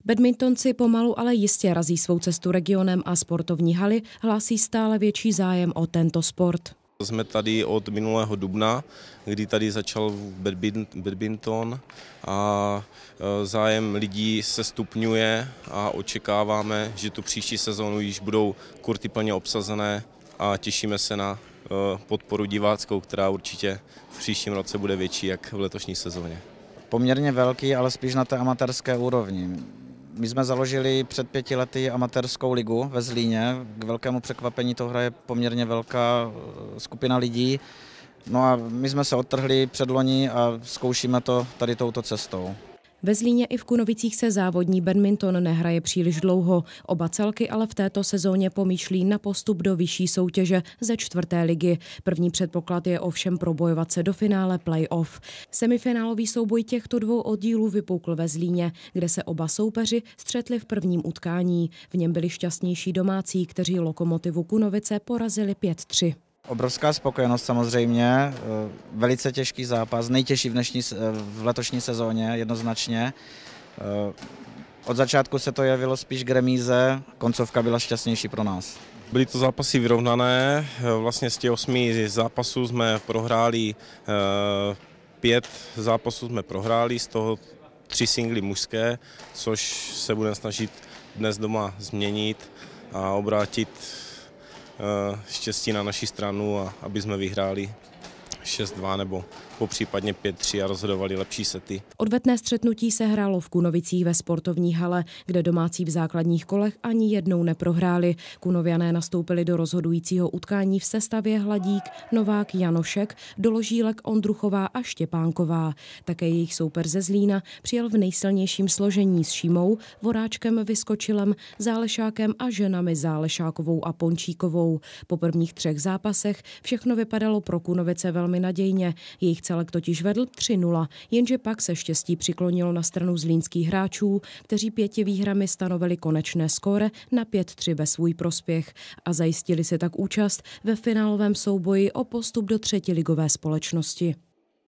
Badmintonci pomalu, ale jistě razí svou cestu regionem a sportovní haly hlásí stále větší zájem o tento sport. Jsme tady od minulého dubna, kdy tady začal badminton a zájem lidí se stupňuje a očekáváme, že tu příští sezónu již budou kurty plně obsazené a těšíme se na podporu diváckou, která určitě v příštím roce bude větší jak v letošní sezóně. Poměrně velký, ale spíš na té amatérské úrovni. My jsme založili před 5 lety amatérskou ligu ve Zlíně. K velkému překvapení to hraje poměrně velká skupina lidí. No a my jsme se odtrhli předloni a zkoušíme to tady touto cestou. Ve Zlíně i v Kunovicích se závodní badminton nehraje příliš dlouho. Oba celky ale v této sezóně pomýšlí na postup do vyšší soutěže ze 4. ligy. První předpoklad je ovšem probojovat se do finále play-off. Semifinálový souboj těchto dvou oddílů vypukl ve Zlíně, kde se oba soupeři střetli v prvním utkání. V něm byli šťastnější domácí, kteří Lokomotivu Kunovice porazili 5-3. Obrovská spokojenost samozřejmě, velice těžký zápas, nejtěžší v letošní sezóně jednoznačně. Od začátku se to jevilo spíš k remíze, koncovka byla šťastnější pro nás. Byly to zápasy vyrovnané, vlastně z těch 8 zápasů jsme prohráli 5 zápasů z toho 3 singly mužské, což se budeme snažit dnes doma změnit a obrátit štěstí na naši stranu, a aby jsme vyhráli 6-2 nebo popřípadně 5-3 a rozhodovali lepší sety. Odvetné střetnutí se hrálo v Kunovicích ve sportovní hale, kde domácí v základních kolech ani jednou neprohráli. Kunoviané nastoupili do rozhodujícího utkání v sestavě Hladík, Novák, Janošek, Doložílek, Ondruchová a Štěpánková. Také jejich soupeř ze Zlína přijel v nejsilnějším složení s Šímou, Voráčkem, Vyskočilem, Zálešákem a ženami Zálešákovou a Pončíkovou. Po prvních 3 zápasech všechno vypadalo pro Kunovice velmi nadějně. Jejich celek totiž vedl 3-0, jenže pak se štěstí přiklonilo na stranu zlínských hráčů, kteří 5 výhrami stanovili konečné skóre na 5-3 ve svůj prospěch a zajistili si tak účast ve finálovém souboji o postup do 3. ligové společnosti.